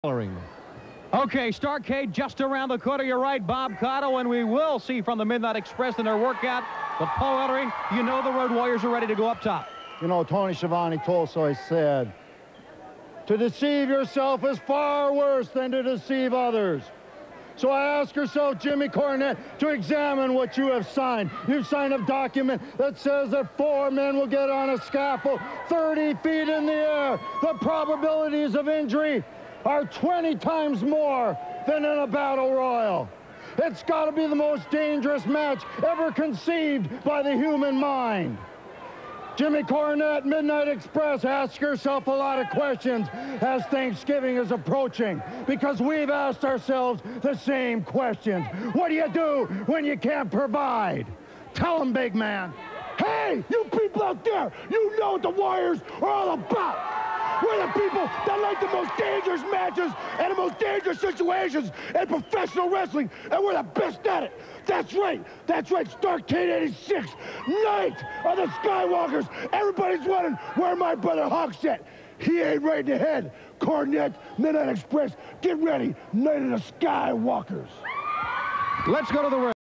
Ellering. Okay, Starcade just around the corner. You're right, Bob Cotto, and we will see from the Midnight Express in their workout. But Paul Ellering, you know the Road Warriors are ready to go up top. You know, Tony Schiavone Tolstoy said, to deceive yourself is far worse than to deceive others. So I ask yourself, Jimmy Cornette, to examine what you have signed. You've signed a document that says that 4 men will get on a scaffold 30 feet in the air. The probabilities of injury are 20 times more than in a battle royal. It's got to be the most dangerous match ever conceived by the human mind. Jimmy Cornette, Midnight Express, ask yourself a lot of questions as Thanksgiving is approaching, because we've asked ourselves the same questions. What do you do when you can't provide? Tell them, big man. Hey, you people out there, you know what the Warriors are all about. We're the people that like the most dangerous matches and the most dangerous situations in professional wrestling, and we're the best at it. That's right, Starcade 86, Night of the Skywalkers. Everybody's wondering where my brother Hawk's at. He ain't right in the head. Cornette, Midnight Express, get ready, Night of the Skywalkers. Let's go to the ring.